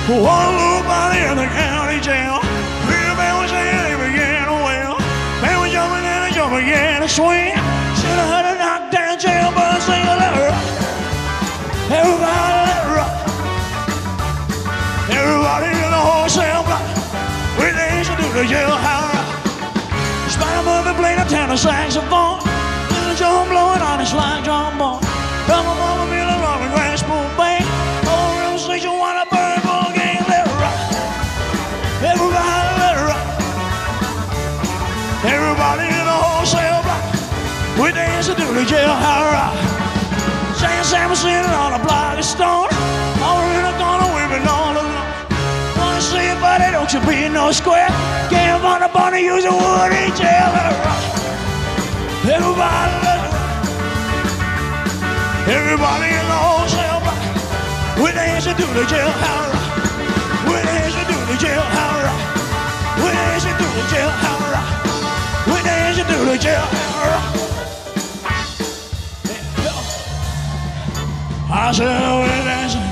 One little body in the county jail. Real man was saying they began to wail. Man was jumping and the jump began to swing. Should have had a knockdown jail, but I sing a let her rock. Everybody let her rock. Everybody in the wholesale block. We danced to the jailhouse rock. Spider Murphy played a tenor saxophone. Little John blowing on his slide trombone. Double Mama Miller on the grass spoon band. Oh, real station one a bird bull gang. Let her rock. Everybody let her rock. Everybody in the wholesale block. We danced to the jailhouse rock. Sam Sam was sitting on a block of stone. Over in the corner we've been all alone. Wanna see you, buddy, don't you be no square. Can't find a bunny, use a woody jail her rock. Everybody let her rock. Everybody in the wholesale block. We dance to the jailhouse rock. We dance to the jailhouse rock. We dance to the jailhouse rock. We dance to the jailhouse rock. I said, we're dancing.